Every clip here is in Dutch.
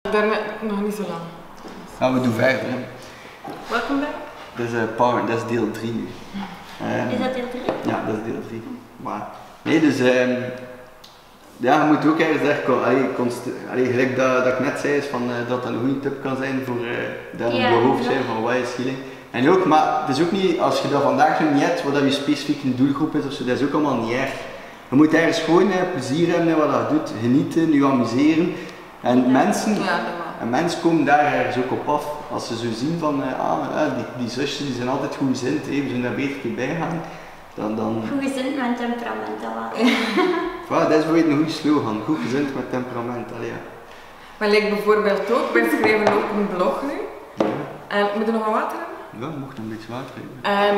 Daarnet nog niet zo lang. Gaan we doen verder. Hè. Welkom bij? Dat is deel 3 nu. Is dat deel 3? Ja, dat is deel 3. Maar, nee, dus ja, je moet ook ergens zeggen, gelijk dat ik net zei, is van, dat een goede tip kan zijn voor daar een hoofd zijn van wat is healing. En ook, maar het is ook niet, als je dat vandaag nog niet hebt, wat je specifiek een doelgroep is of zo, dat is ook allemaal niet erg. Je moet ergens gewoon plezier hebben in wat je doet, genieten, je amuseren. En mensen komen daar ergens ook op af. Als ze zo zien van, die zusjes die zijn altijd goedgezind, we zullen daar beter bij gaan. Dan... Goedgezind met temperament, dat wel. Voilà, dat is bijvoorbeeld een goede slogan, goedgezind met temperament. Ja. Maar lijkt bijvoorbeeld ook, wij schrijven ook een blog nu. Ja. En moet je nog wat water hebben? Ja, je mocht een beetje water hebben. En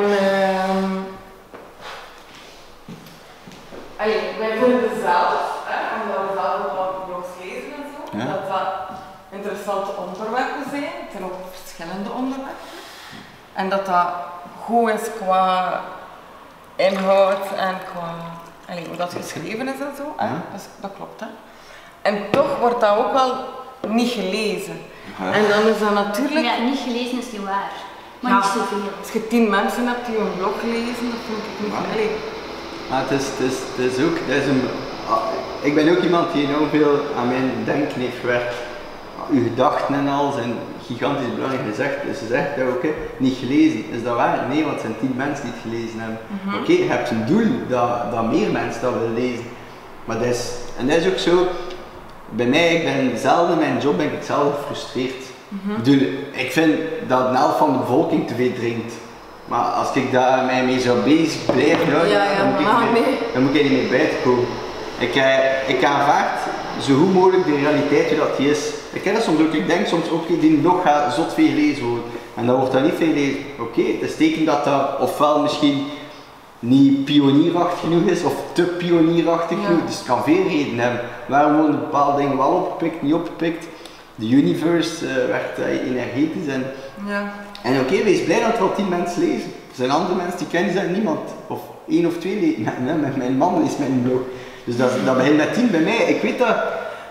wij vinden zelf, omdat we zelf ook al blogs lezen en zo, dat interessante onderwerpen zijn. Het zijn ook verschillende onderwerpen. En dat goed is qua inhoud en qua hoe dat geschreven is en zo. Dus dat klopt. Hè. En toch wordt dat ook wel niet gelezen. En dan is dat natuurlijk... Ja, niet gelezen is niet waar. Maar niet zoveel. Als je 10 mensen hebt die een blog lezen, dat vind ik niet van. Maar het is ook, ik ben ook iemand die enorm veel aan mijn denken heeft gewerkt. Uw gedachten en al zijn gigantisch belangrijk gezegd. Dus ze zegt dat ook, niet gelezen. Is dat waar? Nee, want het zijn 10 mensen die het gelezen hebben. Oké, je hebt een doel dat meer mensen dat willen lezen. Maar dat is ook zo, bij mij, ik ben zelden in mijn job ben ik zelf gefrustreerd. Ik vind dat een helft van de bevolking te veel drinkt. Maar als ik daar mee zou bezig blijven houden, dan moet ik er niet mee buiten komen. Ik aanvaard zo goed mogelijk de realiteit hoe dat die is. Ik ken dat soms ook, ik denk soms ook, die blog gaat zot veel gelezen worden. En dan wordt dat niet veel gelezen. Oké, het is teken dat dat ofwel misschien niet pionierachtig genoeg is, of te pionierachtig genoeg. Dus het kan veel redenen hebben. Waarom worden bepaalde dingen wel opgepikt, niet opgepikt. De universe werd energetisch en oké, wees blij dat er al 10 mensen lezen. Er zijn andere mensen die kennen, zijn niemand. Of 1 of 2 lezen. Met mijn man leest mijn blog. Dus dat begint met 10 bij mij. Ik weet dat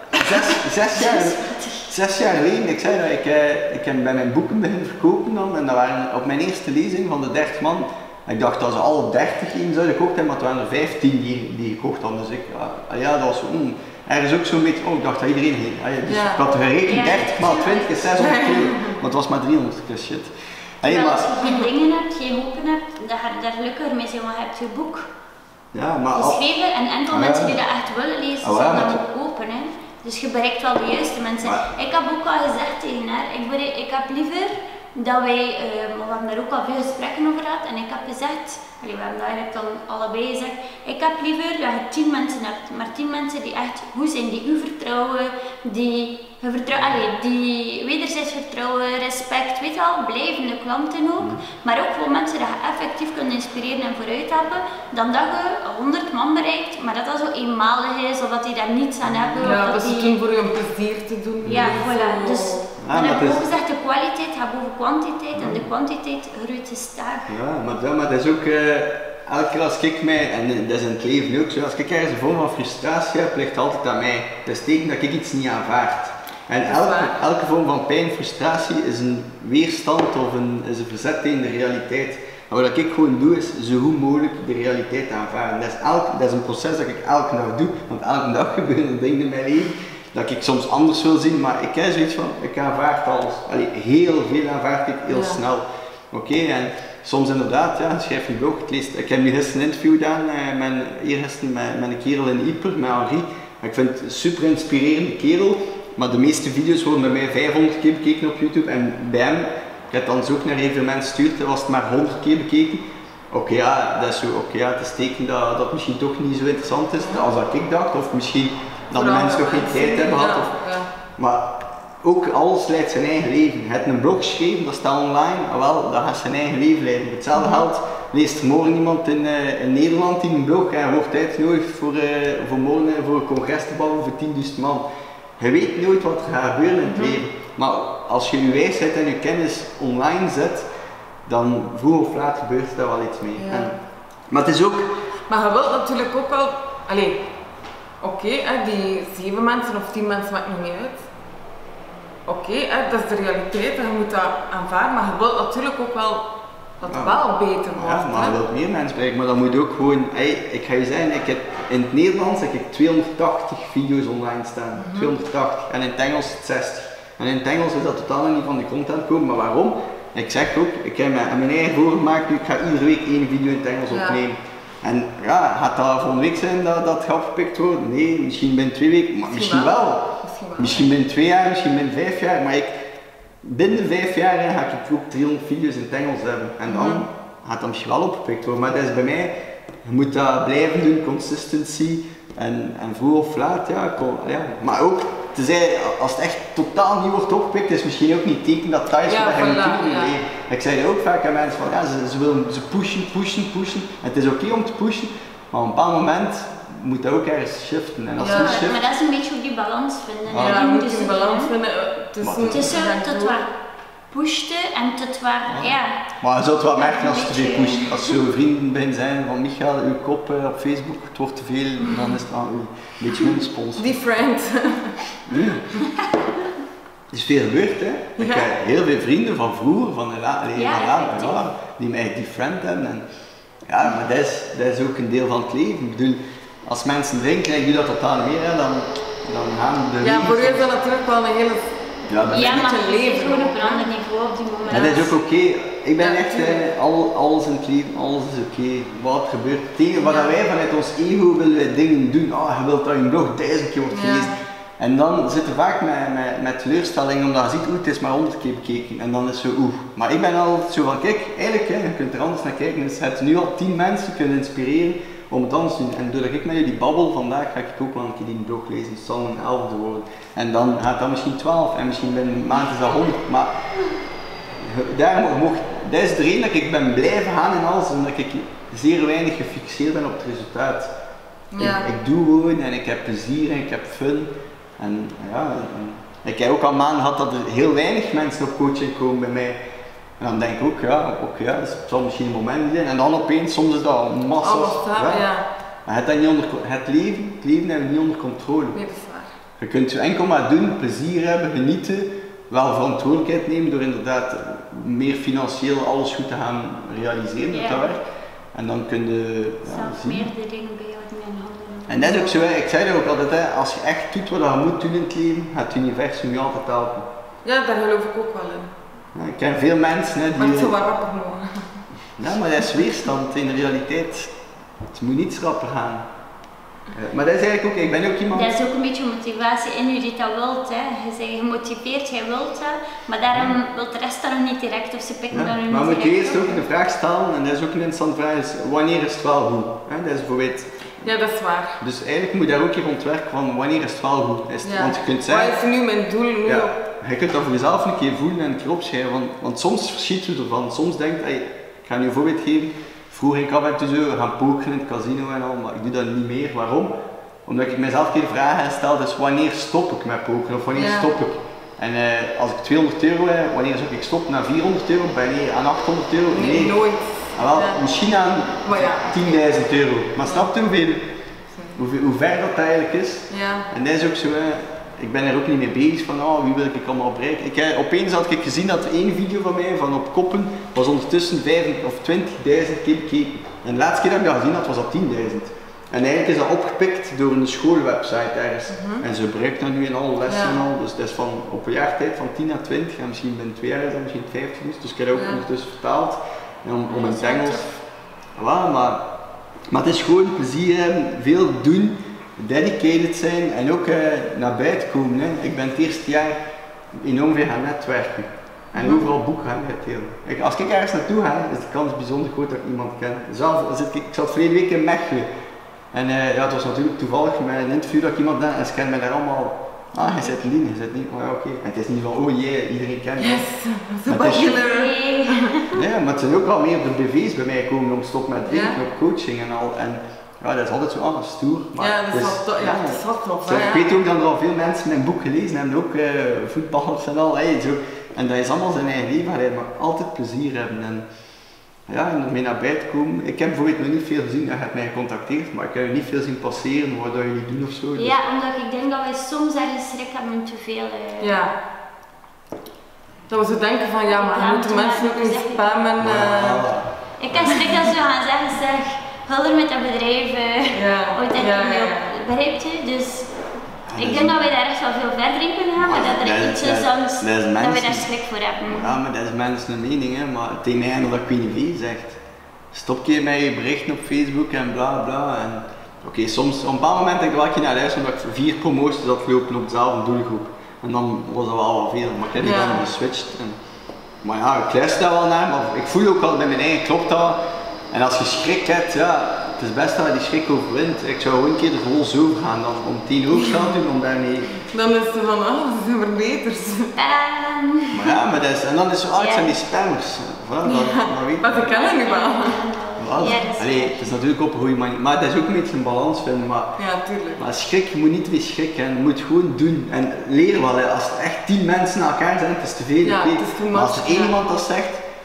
6 jaar geleden, ik zei dat ik heb bij mijn boeken beginnen verkopen dan, en dat waren op mijn eerste lezing van de 30 man. Ik dacht dat ze alle 30 één zouden gekocht hebben, maar het waren er 15 die gekocht hadden. Dus dat was ergens ook zo'n beetje, ik dacht dat iedereen ging. Dus ik had gerekend 30 maal 20 is 600 kilo, maar het was maar 300 kilo shit. Als je geen dingen hebt, geen hopen hebt, dat je daar gelukkiger mee zijn, want je hebt je boek geschreven en enkel mensen die dat echt willen lezen, zullen dat ook kopen. Hè. Dus je bereikt wel de juiste mensen. Ik heb ook al gezegd tegen haar, ik heb liever dat wij, we hebben daar ook al veel gesprekken over gehad en ik heb gezegd, we hebben dat eigenlijk dan allebei gezegd, ik heb liever dat je 10 mensen hebt, maar 10 mensen die echt goed zijn, die u vertrouwen, die wederzijds vertrouwen, respect, weet je wel, blijvende klanten ook, maar ook gewoon mensen die je effectief kunnen inspireren en vooruit helpen, dan dat je 100 man bereikt, maar dat dat zo eenmalig is, of dat die daar niets aan hebben. Ja, dat ze het doen voor je een plezier te doen. Ja, voilà. Dus dan heb ik ook gezegd, de kwaliteit gaat boven kwantiteit en de kwantiteit groeit gestaag. Ja, maar dat is ook, elke keer als ik mij, en dat is in het leven ook zo, als ik ergens een vorm van frustratie heb, ligt het altijd aan mij. Dat is teken dat ik iets niet aanvaard. En elke vorm van pijn, frustratie is een weerstand of is een verzet tegen de realiteit. En wat ik gewoon doe is zo goed mogelijk de realiteit aanvaarden. Dat is een proces dat ik elke dag doe, want elke dag gebeuren dingen in mijn leven dat ik soms anders wil zien, maar ik heb zoiets van, ik aanvaard alles. Heel veel aanvaard ik heel snel. Oké, en soms inderdaad, schrijf een blog. Ik heb nu gisteren een interview gedaan, eergisteren met een kerel in Ypres, met Henri. Ik vind het een super inspirerende kerel. Maar de meeste video's worden bij mij 500 keer bekeken op YouTube en bij hem, ik heb dan ook naar heel veel mensen gestuurd, was het maar 100 keer bekeken. Dat is zo, het is teken dat het misschien toch niet zo interessant is als dat ik dacht, of misschien dat de mensen nog geen tijd hebben gehad. Maar ook alles leidt zijn eigen leven. Je hebt een blog geschreven, dat staat online, dat gaat zijn eigen leven leiden. Hetzelfde geldt, leest er morgen iemand in Nederland in een blog en wordt uitgenodigd voor morgen voor een congres te bouwen voor 10.000 man. Je weet nooit wat er gaat gebeuren in het leven, maar als je je wijsheid en je kennis online zet, dan vroeg of laat gebeurt er wel iets mee. Maar het is ook... Maar je wilt natuurlijk ook wel... die 7 mensen of 10 mensen maakt nog niet uit. oké, dat is de realiteit en je moet dat aanvaarden, maar je wilt natuurlijk ook wel dat het wel beter wordt. Ja, maar je wilt meer mensen bereiken, maar dan moet je ook gewoon, ik ga je zeggen, in het Nederlands heb ik 280 video's online staan, 280, en in het Engels 60. En in het Engels is dat totaal niet van de content komen, maar waarom? Ik zeg ook, ik heb mijn eigen voorgemaakt, ik ga iedere week 1 video in het Engels opnemen. En ja, gaat dat volgende week zijn dat gaat opgepikt worden? Nee, misschien binnen 2 weken, maar misschien wel. Misschien binnen 2 jaar, misschien binnen 5 jaar, maar binnen 5 jaar ga ik ook 300 video's in het Engels hebben. En dan gaat dat misschien wel opgepikt worden, maar dat is bij mij, je moet dat blijven doen, consistency. En vroeg of laat, ja. Maar ook, als het echt totaal niet wordt opgepikt, is het misschien ook niet teken dat thuis wat je moet doen. Ik zei ook vaak aan mensen van, ze pushen. Het is oké om te pushen, maar op een bepaald moment moet dat ook ergens shiften. En als maar dat is een beetje hoe die balans vinden. Ja, je moet die balans vinden tussen tot waar pushte en tot waar, Maar je zult wel merken als je te veel pusht. Als je vrienden bent zijn van Michael, uw kop op Facebook, het wordt te veel, dan is het een beetje minder sponsor. Die friend. Er is veel gebeurd, hè. Ik heb heel veel vrienden van vroeger, van de die mij die friend hebben. En, maar dat is ook een deel van het leven. Ik bedoel, als mensen drinken en ik doe dat totaal niet meer, dan gaan de Ja, voor u is dat natuurlijk wel een hele... maar het is gewoon op een ander niveau op die moment. En dat is ook oké. Ik ben echt, alles in het leven, alles is oké. Wat gebeurt. Tegen wat wij vanuit ons ego willen dingen doen. Je wilt dat je blog 1000 keer wordt gelezen. En dan zit er vaak met teleurstelling, omdat je ziet, het is maar 100 keer bekeken. En dan is het zo, Maar ik ben altijd zo van, kijk, eigenlijk, je kunt er anders naar kijken. Dus het nu al 10 mensen kunnen inspireren om het anders te doen. En doordat ik met jullie babbel vandaag, ga ik ook wel een keer die blog lezen. Het zal een 11e worden. En dan gaat dat misschien 12 en misschien binnen een maand is dat 100. Maar dat is de reden dat ik ben blijven gaan in alles, omdat ik zeer weinig gefixeerd ben op het resultaat. Ik doe gewoon en ik heb plezier en ik heb fun. En ik heb ook al maanden gehad dat er heel weinig mensen op coaching komen bij mij. En dan denk ik ook, het zal misschien een moment zijn. En dan opeens, soms is dat massa. Maar het leven hebben we niet onder controle. Nee, dat is waar. Je kunt enkel maar doen, plezier hebben, genieten, wel verantwoordelijkheid nemen door inderdaad meer financieel alles goed te gaan realiseren met dat werk. En dan kun je zelf meer de dingen bij jou in handen. En dat is ook zo, ik zei dat ook altijd, als je echt doet wat je moet doen in het leven, gaat het universum je altijd helpen. Ja, daar geloof ik ook wel in. Ik ken veel mensen die... Maar het zou wel rapper mogen. Ja, maar dat is weerstand in de realiteit. Het moet niet rapper gaan. Maar dat is eigenlijk ook, ik ben ook iemand... Dat is ook een beetje motivatie in u die dat wilt. Hè. Je bent gemotiveerd, jij wilt dat, maar daarom wil de rest dat nog niet direct of ze pikken dat nog niet direct. Maar moet je eerst ook de vraag stellen, en dat is ook een interessante vraag, is wanneer is het wel goed? Dat is bijvoorbeeld... Ja, dat is waar. Dus eigenlijk moet je daar ook even ontwerken van wanneer is het wel goed? Want je kunt zeggen... Wat is nu mijn doel? Je kunt dat voor jezelf een keer voelen en een keer opschrijven, want soms verschiet je ervan. Soms denk je, ik ga nu een voorbeeld geven. Vroeger ging ik af en toe zo gaan pokeren in het casino en al, maar ik doe dat niet meer. Waarom? Omdat ik mezelf een keer de vraag heb gesteld, dus wanneer stop ik met pokeren of wanneer stop ik? En als ik 200 euro heb, wanneer zou ik stoppen? Na 400 euro? Wanneer aan 800 euro? Nee, nooit. Misschien aan 10.000 euro. Maar snap je hoe ver dat eigenlijk is? En dat is ook zo, ik ben er ook niet mee bezig van wie wil ik allemaal bereiken. Opeens had ik gezien dat één video van mij van op koppen was ondertussen 5.000 of 20.000 keer bekeken. En de laatste keer dat ik dat gezien had was dat 10.000. En eigenlijk is dat opgepikt door een schoolwebsite ergens. En ze bereikt dat nu in alle lessen en al. Dus dat is van op een jaar tijd van 10 naar 20 en misschien binnen 2 jaar is dat misschien 50. Dus ik heb dat ook ondertussen vertaald om in het Engels. Maar het is gewoon plezier hebben, veel doen, dedicated zijn en ook naar buiten komen. Hè. Ik ben het eerste jaar enorm veel gaan netwerken en overal boeken gaan uitdelen. Als ik ergens naartoe ga, is de kans bijzonder groot dat ik iemand ken. Ik zat verleden week in Mechelen en het was natuurlijk toevallig met een interview dat ik iemand had en ze kennen mij daar allemaal. Je zit Lien, oké. En het is niet van, iedereen kent me. Yes, dat is maar het zijn ook al meer de BV's bij mij komen om stop met drinken, op coaching en al. En dat is altijd zo stoer. Maar dat is wel tof. Ik weet ook dat er al veel mensen mijn boek gelezen hebben, ook voetballers en al. En dat is allemaal zijn eigen leven, maar altijd plezier hebben. En ermee naar buiten komen. Ik heb bijvoorbeeld nog niet veel gezien, je hebt mij gecontacteerd, maar ik heb niet veel zien passeren, wat jullie doen of zo. Dus. Ja, omdat ik denk dat wij soms ergens schrik hebben te veel. Dat we zo denken van ja, maar je moet de mensen ook niet spammen. Ik kan schrik dat ze gaan zeggen, zeg, hulder met dat bedrijf, begrijpt u? Dus ik denk dat wij daar echt wel veel verder in kunnen gaan, maar dat er iets is anders, dat we daar schrik voor hebben. Ja, maar dat is mensen een mening, hè. Maar tegen mij dat ik weet niet wie zegt. Stop je met je berichten op Facebook en bla bla. Oké, soms, op een bepaald moment denk ik wel naar luisteren omdat ik 4 promoties had gelopen op dezelfde doelgroep. En dan was dat wel wat veel, maar ik heb die dan geswitcht. Maar ja, ik luister daar wel naar, maar ik voel ook al bij mijn eigen klopt dat. En als je schrik hebt, ja, het is best dat je die schrik overwint. Ik zou gewoon een keer er vol zo gaan dan om 10 overstaan doen om daarmee. Dan is het van, ze zijn verbeterd. Maar ja, maar dat is, en dan is het zo, het zijn die spammers. Maar ze kennen nu wel. Het is natuurlijk op een goede manier, maar het is ook een beetje een balans vinden. Maar, tuurlijk. Maar schrik, je moet niet weer schrikken, je moet gewoon doen. En leren wel, als er echt 10 mensen naar elkaar zijn, het is te veel. Maar als er één iemand dat zegt,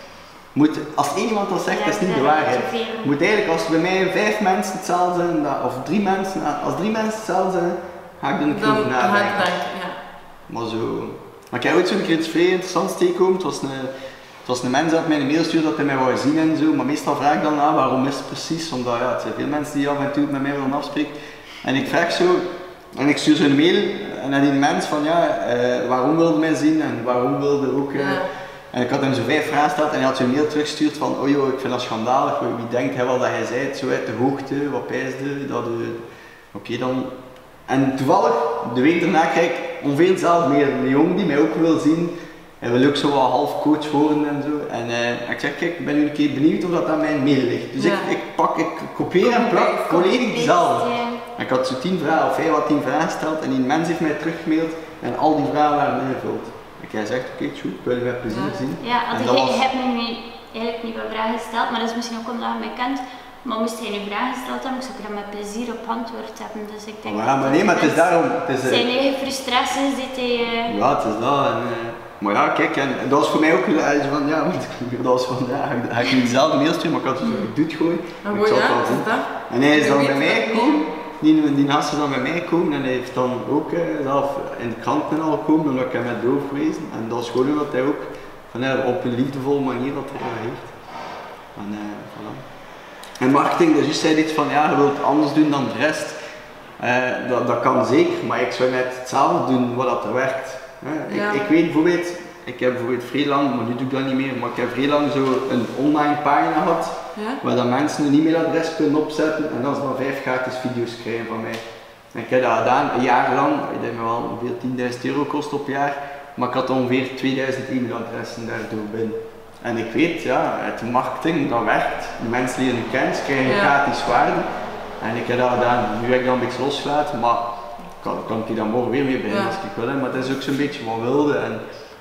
als één iemand dat zegt, dat is niet de waarheid. Moet eigenlijk, als bij mij 5 mensen hetzelfde zijn, of 3 mensen, als 3 mensen hetzelfde zijn, ga ik er een keer over nadenken. Maar zo. Maar ik heb ooit zo'n keer iets vrij interessants tegengekomen. Het was een mens dat mij een mail stuurde dat hij mij wou zien en zo, maar meestal vraag ik dan waarom is het precies, omdat het zijn veel mensen die af en toe met mij willen afspreken. En ik vraag zo, en ik stuur zo'n mail naar die mens van waarom wilde mij zien en waarom wilde ook. En ik had hem zo 5 vragen gesteld en hij had zo'n mail teruggestuurd van ik vind dat schandalig, wie denkt hij wel dat hij zei het zo uit de hoogte, wat pijsde, dat oké dan. En toevallig, de week daarna krijg ik ongeveer hetzelfde meer, een jongen die mij ook wil zien. Hij wil ook zo wat half coach worden en zo. En ik zeg, kijk, ik ben nu een keer benieuwd of dat aan mijn mail ligt. Dus ik kopieer en plak volledig dezelfde. Ik had zo 10 vragen, of hij had 10 vragen gesteld en die mens heeft mij teruggemaild en al die vragen waren ingevuld. En hij zegt, oké, goed, ik wil je met plezier zien. Ja, je hebt me nu eigenlijk niet wat vragen gesteld, maar dat is misschien ook omdat je mij kent. Maar moest hij nu vragen gesteld hebben, zou ik er met plezier op antwoord hebben. Dus ik denk maar nee, maar het is daarom. Zijn eigen frustraties die hij... Ja, het is dat. Maar ja, kijk, en dat was voor mij ook van, dat was van, ga ik niet dezelfde mail sturen, maar ik had dus, ik doe het gewoon. Ik zal het wel zien. En hij is dan bij mij gekomen, die gast is dan bij mij gekomen en hij heeft dan ook zelf in de kranten al gekomen, omdat ik hem met doof geweest. En dat is gewoon omdat hij ook op een liefdevolle manier dat reageert. En voilà. En marketing, dus juist zei iets van, je wilt anders doen dan de rest. Dat kan zeker, maar ik zou net hetzelfde doen wat dat er werkt. Ik weet bijvoorbeeld, ik heb bijvoorbeeld vrij lang, maar nu doe ik dat niet meer, maar ik heb vrij lang zo een online pagina gehad, waar dan mensen een e-mailadres kunnen opzetten en dan ze dan 5 gratis video's krijgen van mij. En ik heb dat gedaan, een jaar lang, ik denk wel ongeveer €10.000 kost op jaar, maar ik had ongeveer 2000 e-mailadressen daardoor binnen. En ik weet, het marketing, dat werkt, de mensen leren je kennis, krijgen gratis waarde. En ik heb dat gedaan, nu heb ik dat een beetje losgelaten, maar kan ik die dan morgen weer mee bij als ik wil, maar het is ook zo'n beetje wat wilde. En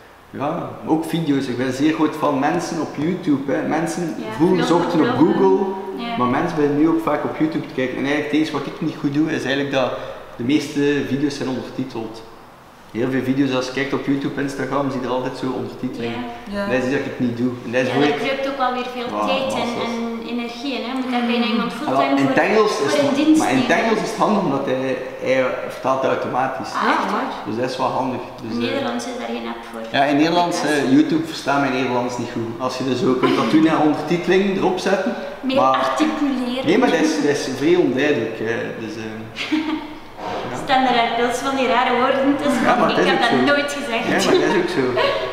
ook video's, ik ben zeer goed van mensen op YouTube. Mensen vroeger zochten op Google, maar mensen beginnen nu ook vaak op YouTube te kijken. En eigenlijk het enige wat ik niet goed doe, is eigenlijk dat de meeste video's zijn ondertiteld. Heel veel video's, als je kijkt op YouTube, Instagram, zie je er altijd zo ondertitelingen. Dat is iets dat ik niet doe. En dat kruipt ook wel weer veel tijd en energie in. Je moet daar bijna iemand fulltime voor een dienst. Maar in het Engels is het handig, omdat hij vertaalt automatisch. Dus dat is wel handig. Dus, in Nederlands is daar geen app voor. Ja, in Nederlands, YouTube verstaat mijn Nederlands niet goed. Als je dus zo kunt dat doen en ondertiteling erop zetten. Meer articuleren. Nee, maar dat is vrij onduidelijk. Staan er deels van die rare woorden tussen, ik heb dat nooit gezegd. Ja, maar dat is ook zo.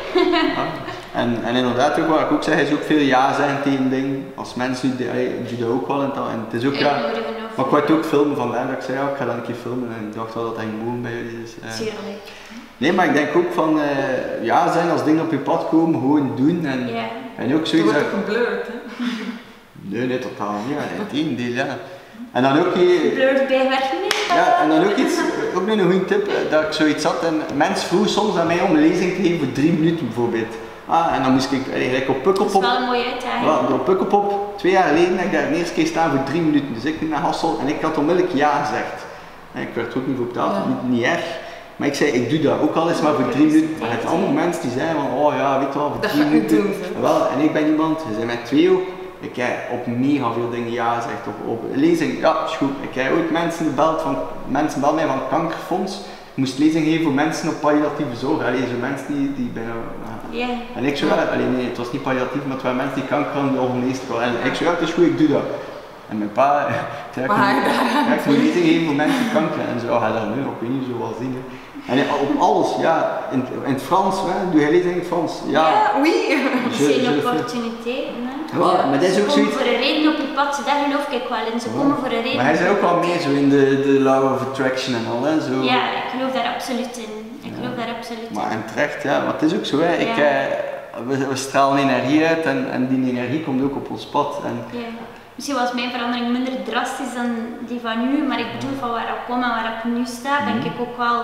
En inderdaad, ook wat ik ook zeg, is ook veel ja zijn tegen dingen. Als mensen doen dat ook wel en het is ook maar ik wou het ook filmen vandaar dat ik zei, ik ga dat een keer filmen en ik dacht wel dat dat ging mogen bij jullie. Dus, nee, maar ik denk ook van ja zijn als dingen op je pad komen, gewoon doen en ook zoiets. Je wordt ook geblurred, hè? Nee, totaal niet. Integendeel, En dan ook blurred bijwerken. En dan ook iets, ook een goede tip, dat ik zoiets had en mensen vroegen soms aan mij om een lezing te geven voor 3 minuten bijvoorbeeld. En dan moest ik gelijk op Pukkelpop. Dat is wel een mooie uitdaging. Op Pukkelpop, 2 jaar geleden heb ik daar de eerste keer staan voor 3 minuten. Dus ik ging naar Hassel en ik had onmiddellijk ja gezegd. Ik werd ook niet voor betaald, niet erg. Maar ik zei, ik doe dat ook al eens maar voor 3 minuten. Maar het andere mensen die zeiden van, weet je wel, voor 3 minuten. En ik ben iemand, we zijn met 2 ook. Ik heb op mega veel dingen ja gezegd, op lezing, is goed. Ik heb ooit mensen gebeld mij van het kankerfonds. moest lezing geven voor mensen op palliatieve zorg. Allee, zo mensen die bijna... En ik zo, nee, het was niet palliatief, maar het waren mensen die kanker hadden al genezen. En ik zo, ja, het is goed, ik doe dat. En mijn pa, ik moet lezing geven voor mensen die kanker en zo, ga dat nu, ik weet niet, zo wel zien. En op alles, ja, in het Frans, doe jij lezing in het Frans? Ja, oui. Dat zijn opportuniteiten, hè. Ja, maar dat is ook zoiets... voor een reden op je pad, daar geloof ik wel in. Ze komen voor een reden. Maar hij is ook wel meer zo in de law of attraction en al, hè, zo. Ja, ik geloof daar absoluut in. Ik geloof daar absoluut in. Maar en terecht, ja, maar het is ook zo, hè. We stralen energie uit en die energie komt ook op ons pad. En... Ja. Misschien was mijn verandering minder drastisch dan die van nu, maar ik bedoel van waar ik kom en waar ik nu sta, denk ik ook wel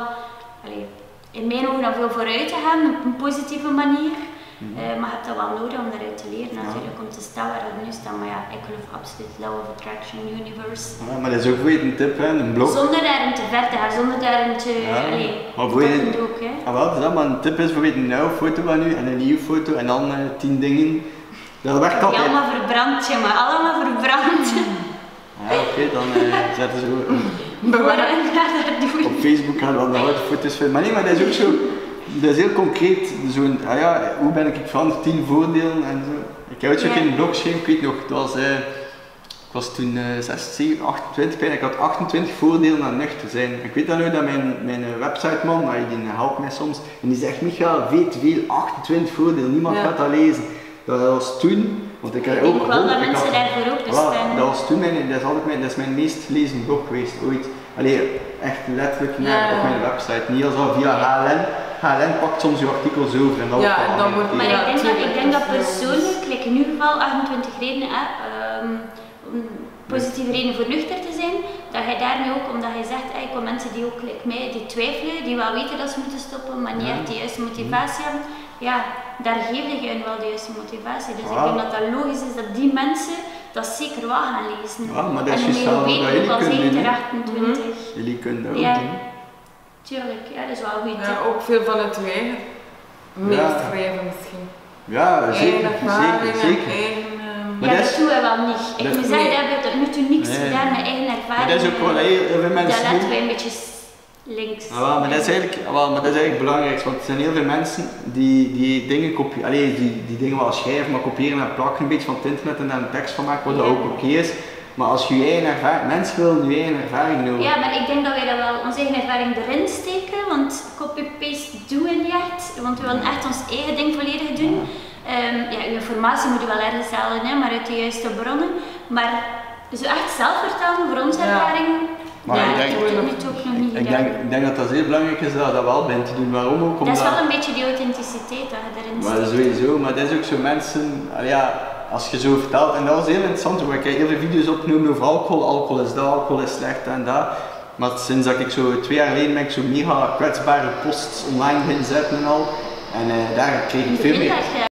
in mijn ogen al veel vooruit te gaan op een positieve manier. Maar je hebt dat wel nodig om daaruit te leren natuurlijk, om te staan waar we nu staan. Maar ja, ik geloof absoluut Law of Attraction, Universe. Ja, maar dat is ook weer een tip, hè, een blog. Zonder daarin te ver te gaan, zonder daarin te... ook, hè. Wel, dus dat maar een tip is voor een oude foto van u en een nieuwe foto en dan 10 dingen. Dat werkt altijd. Allemaal verbrand, ja, maar allemaal verbrand. Ja, oké, dan zetten ze zo... Bewaren. Op Facebook gaan we dan de oude foto's vinden. Maar nee, maar dat is ook zo... Dat is heel concreet. Zo'n, hoe ben ik veranderd? 10 voordelen en zo. Ik heb het ook in een blog geschreven, ik weet nog, het was... Ik was toen 28 en ik had 28 voordelen aan nuchter zijn. Ik weet dan nu dat mijn websiteman, die helpt mij soms, en die zegt, Michael, weet veel, 28 voordelen, niemand gaat dat lezen. Dat was toen, want ik had ook wel dat mensen daarvoor openstaan. Dat was toen, dat is mijn meest gelezen blog geweest ooit. Allee, echt letterlijk op mijn website, niet als al via HLN. HLN pakt soms je artikels over en dat wordt maar ik denk dat persoonlijk, in ieder geval 28 redenen, positieve redenen voor nuchter te zijn, dat je daar nu ook, omdat je zegt, ik kom mensen die ook mij, die twijfelen, die wel weten dat ze moeten stoppen, maar niet echt de juiste motivatie hebben, ja, daar geef je hun wel de juiste motivatie. Dus ik denk dat dat logisch is dat die mensen dat zeker wel gaan lezen. Ja, maar dat is juist wel wat jullie kunnen doen. Jullie kunnen dat ook doen. Tuurlijk, ja, dat is wel goed. Ja, ook veel van het eigen meeschrijven misschien. Ja, zeker. Maar dat doen wij wel niet. Ik moet zeggen, dat hebben we tot nu toe niks gedaan met eigen ervaring. Maar dat is ook wel heel veel mensen. Dat laten wij een beetje links. Maar dat is eigenlijk het belangrijkste, want er zijn heel veel mensen die dingen kopiëren, die dingen wel schrijven, maar kopiëren en plakken een beetje van het internet en daar een tekst van maken, wat dat ook oké is. Maar als je eigen ervaring, mensen willen je eigen ervaring doen. Ja, maar ik denk dat wij dat wel onze eigen ervaring erin steken, want copy-paste doen we niet echt, want we willen echt ons eigen ding volledig doen. Uw informatie moet je wel ergens halen, maar uit de juiste bronnen. Maar dus echt zelf vertellen voor onze ervaring, maar ik denk dat dat heel belangrijk is dat wel bent te doen. Waarom ook? Dat is wel een beetje die authenticiteit dat je erin steekt. Maar sowieso, maar dat is ook zo mensen, als je zo vertelt, en dat was heel interessant, ik heb heel veel video's opgenomen over alcohol, alcohol is dat, alcohol is slecht en dat. Maar sinds dat ik zo 2 jaar geleden ben ik zo mega kwetsbare posts online beginnen zetten en al, en daar kreeg ik veel meer.